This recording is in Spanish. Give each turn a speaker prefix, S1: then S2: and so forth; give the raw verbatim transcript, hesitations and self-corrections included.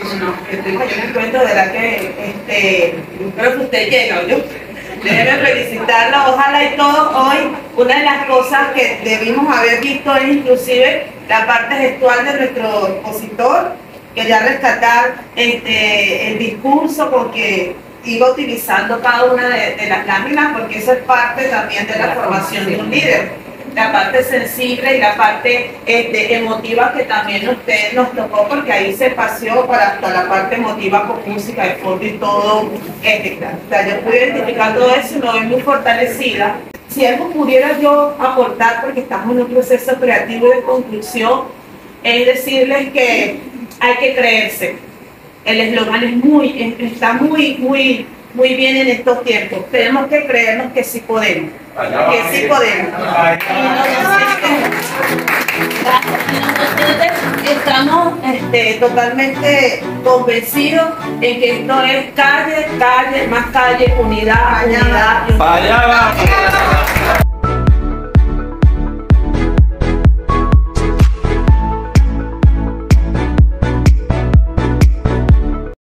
S1: No, que tengo yo me encuentro, de verdad que este, creo que usted llega, ¿no? Debe felicitarla, ojalá y todo hoy. Una de las cosas que debimos haber visto es inclusive la parte gestual de nuestro expositor. Quería rescatar este, el discurso porque iba utilizando cada una de, de las láminas, porque eso es parte también de la formación de un líder. La parte sensible y la parte este, emotiva que también usted nos tocó, porque ahí se paseó para hasta la parte emotiva con música de fondo y todo. Este, o sea, yo pude identificar todo eso y me voy muy fortalecida. Si algo pudiera yo aportar, porque estamos en un proceso creativo de construcción, es decirles que hay que creerse. El eslogan es muy, está muy, muy, muy bien en estos tiempos. Tenemos que creernos que sí podemos. Que sí podemos. Y nosotros estamos este, totalmente convencidos en que esto es calle, calle, más calle, unidad, unidad.
S2: Para allá.